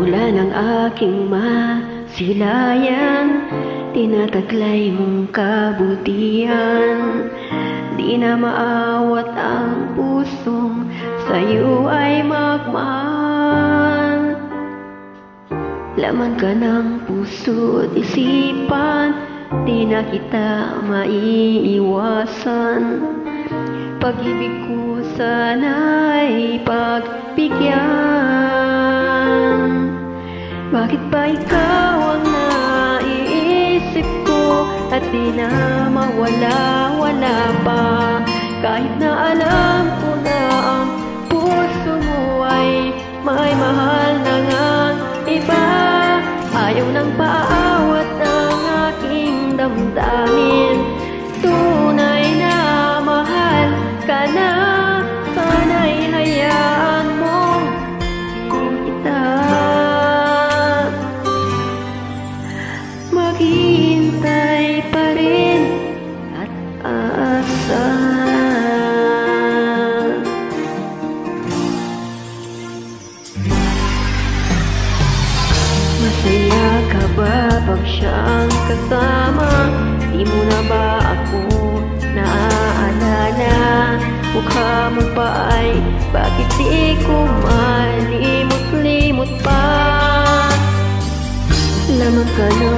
Mula ng aking masilayan, tinataglay mong kabutihan. Di na maawat ang pusong sa'yo ay magmahal. Laman ka ng puso't isipan, di na kita maiiwasan. Pag-ibig ko sana'y pagbigyan. Bakit ba ikaw ang naiisip ko at di na mawala-wala pa? Kahit na alam ko na ang puso mo ay may mahal na ngang iba. Ayaw nang paawat ng aking damdamin. Tunay na mahal ka na, sana'y hayaan mong kita. Maghihintay pa rin at aasa. Masaya ka ba pag siyang kasama? Di mo na ba ako naaalala? Mukha mo pa ay bakit di ko malimot-limot pa? Laman ka na